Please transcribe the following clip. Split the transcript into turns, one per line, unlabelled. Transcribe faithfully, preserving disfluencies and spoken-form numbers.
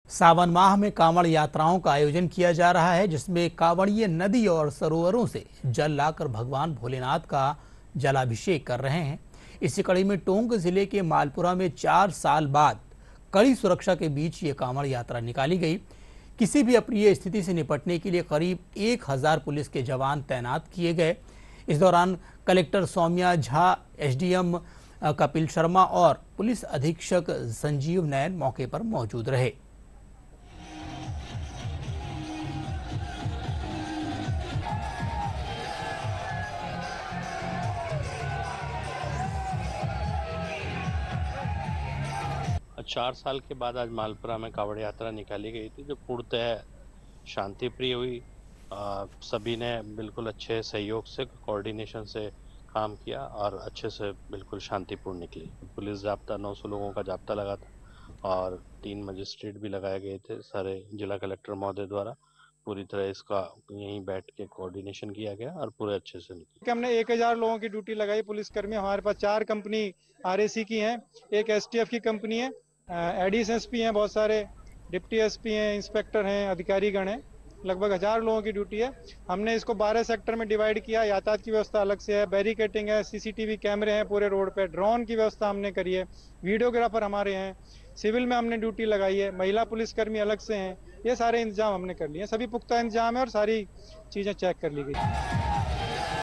सावन माह में कांवड़ यात्राओं का आयोजन किया जा रहा है, जिसमें कांवड़िए नदी और सरोवरों से जल लाकर भगवान भोलेनाथ का जलाभिषेक कर रहे हैं। इसी कड़ी में टोंक जिले के मालपुरा में चार साल बाद कड़ी सुरक्षा के बीच ये कांवड़ यात्रा निकाली गई। किसी भी अप्रिय स्थिति से निपटने के लिए करीब एक हजार पुलिस के जवान तैनात किए गए। इस दौरान कलेक्टर सौम्या झा, एसडीएम कपिल शर्मा और पुलिस अधीक्षक संजीव नयन मौके पर मौजूद रहे।
चार साल के बाद आज मालपुरा में कांवड़ यात्रा निकाली गई थी, जो पूर्णतः शांति प्रिय हुई। आ, सभी ने बिल्कुल अच्छे सहयोग से, कोऑर्डिनेशन से काम किया और अच्छे से बिल्कुल शांतिपूर्ण निकली। पुलिस जाब्ता नौ सौ लोगों का जाब्ता लगा था और तीन मजिस्ट्रेट भी लगाए गए थे सारे जिला कलेक्टर महोदय द्वारा। पूरी तरह इसका यहीं बैठ के कोऑर्डिनेशन किया गया और पूरे अच्छे से निकली।
हमने एक हजार लोगों की ड्यूटी लगाई पुलिसकर्मी। हमारे पास चार कंपनी आरएसी की हैं, एक एसटीएफ की कंपनी है, एडीस एसपी हैं, बहुत सारे डिप्टी एसपी हैं, इंस्पेक्टर हैं, अधिकारीगण हैं। लगभग हजार लोगों की ड्यूटी है। हमने इसको बारह सेक्टर में डिवाइड किया। यातायात की व्यवस्था अलग से है, बैरिकेटिंग है, सीसीटीवी कैमरे हैं पूरे रोड पे, ड्रोन की व्यवस्था हमने करी है, वीडियोग्राफर हमारे हैं, सिविल में हमने ड्यूटी लगाई है, महिला पुलिसकर्मी अलग से हैं। ये सारे इंतजाम हमने कर लिए, सभी पुख्ता इंतजाम है और सारी चीजें चेक कर ली गई।